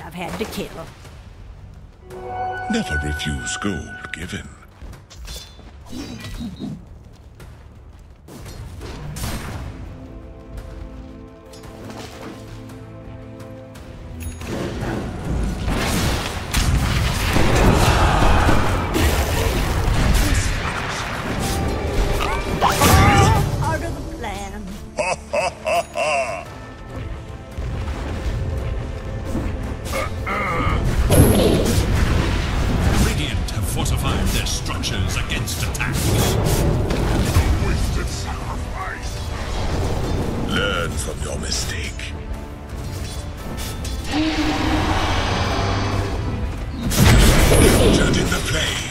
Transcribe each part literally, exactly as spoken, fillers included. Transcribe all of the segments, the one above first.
I've had to kill. Never refuse gold given. Part of the plan. Radiant have fortified their structures against attacks. Wasted sacrifice. Learn from your mistake. Turned in the flame.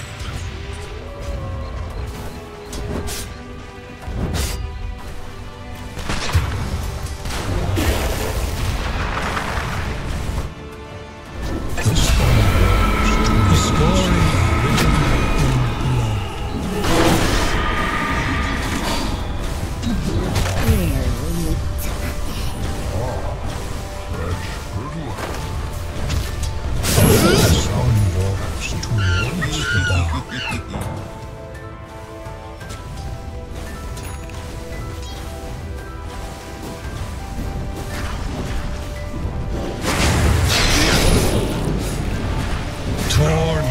Torn,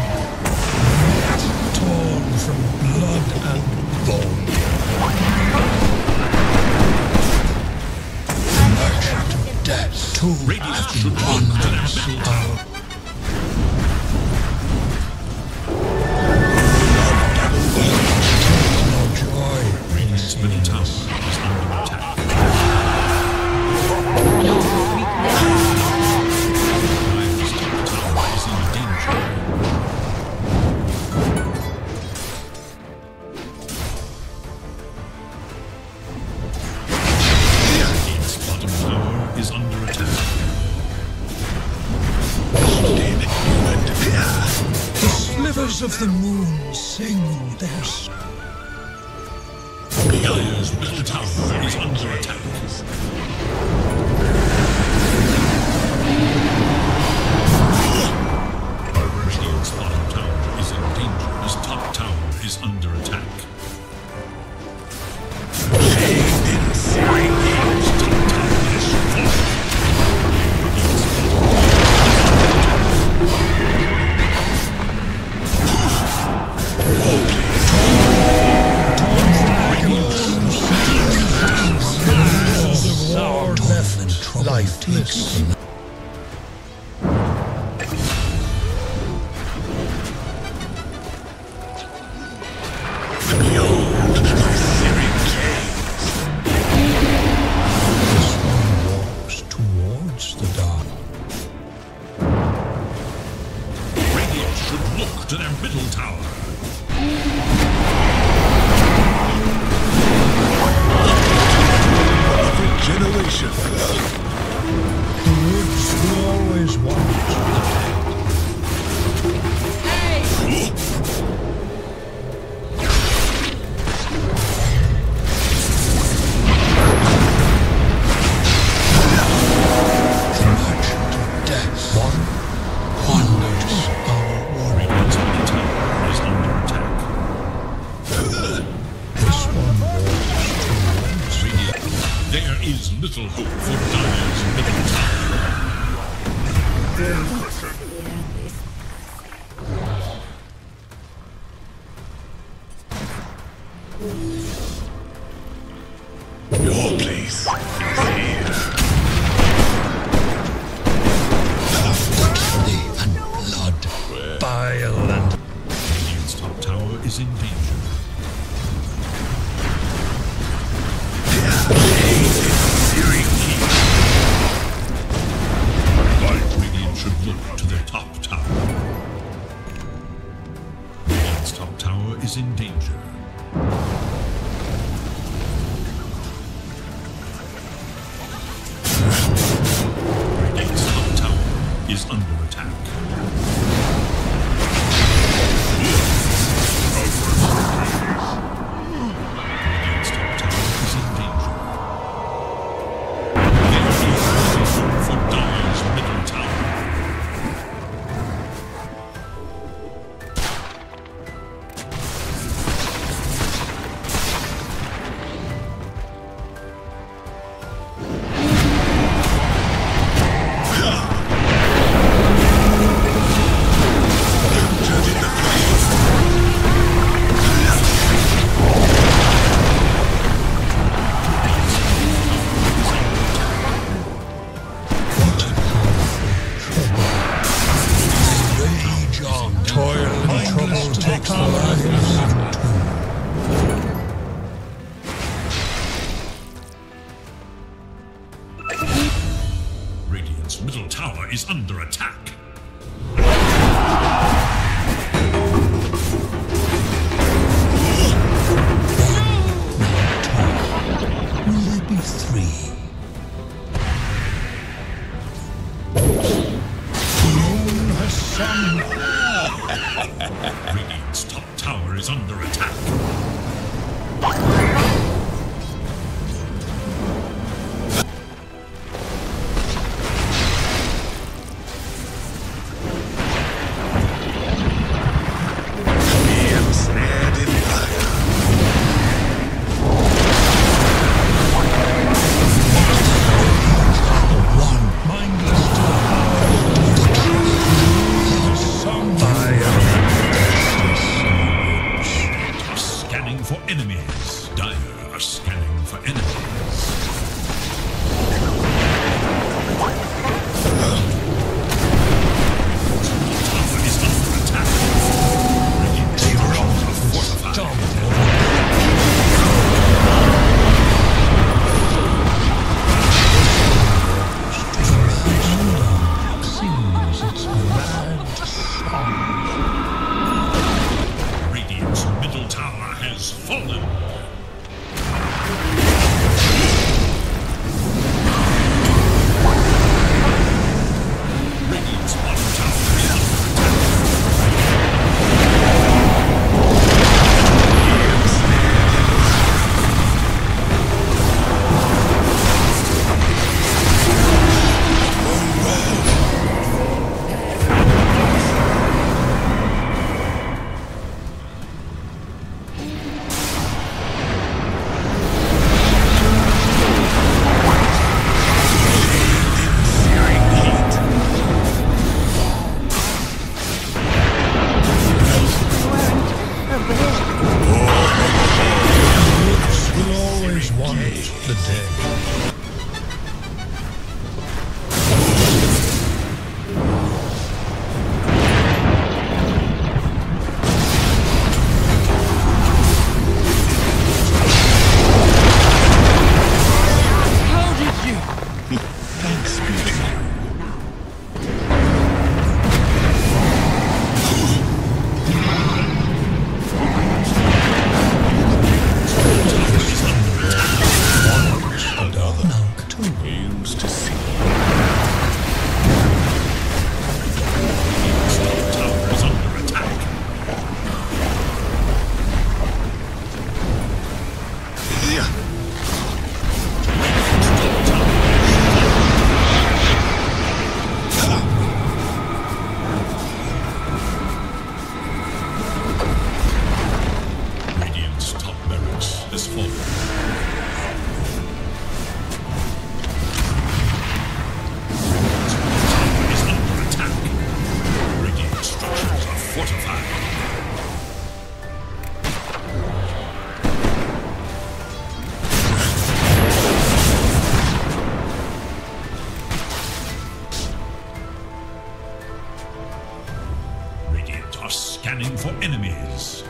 torn from blood and bone. Merchant of death, two Radiant should run to their middle tower. no joy. Radiant's middle tower is under attack. Dire's top tower is in danger. Radiant's bottom tower is under attack. The slivers of the moon sing their song. Dire's middle tower is under attack. Radiant's bottom tower is in danger. His top tower is under attack. Radiant's top tower is falling. Radiant's Life takes them. Behold my searing gaze. This one walks towards the dark. Radiant should look to their middle tower. Regeneration. The woods will always want. Merchant of death. One wanders our warrior. Radiant's middle tower is under attack. This one walks towards Radiant. There is little hope for Dire's middle tower. Your place is here. butchery and blood, bile and Radiant's top tower is in danger. Searing heat. Radiant should look to their top tower. Radiant's top tower is in danger. Radiant's top tower is under attack. Radiant's top tower is in danger. There is no hope for Dire's middle tower. is under attack. Will there be three? The moon has sung. Radiant's top tower is under attack. Scanning for enemies.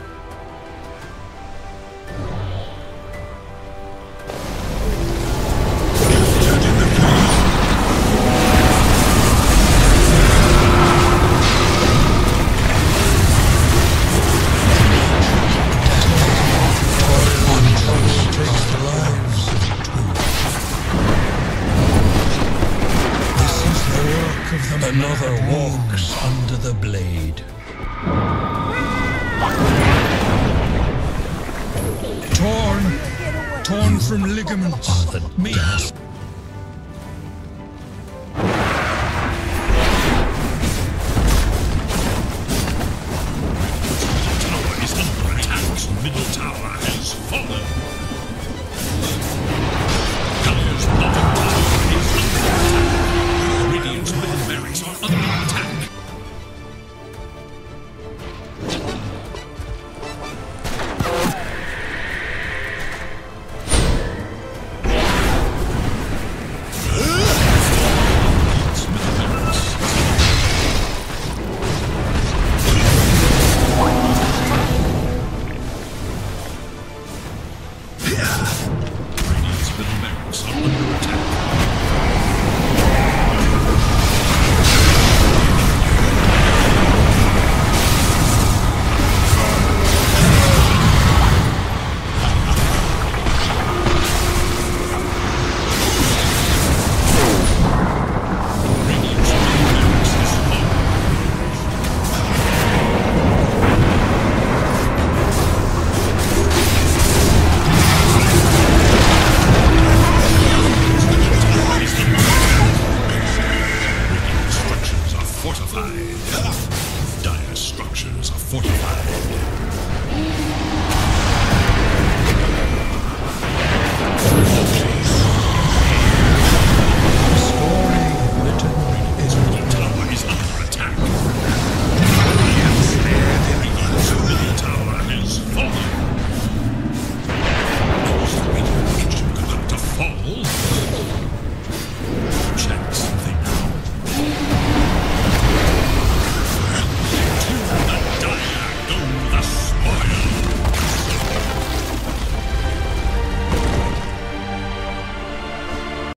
Another walks under the blade. Torn, torn from ligaments. Me. Tower is under attack. Middle tower has fallen. Dire's bottom tower is under attack. Radiant's middle barracks are under attack. fortified. Dire structures are fortified.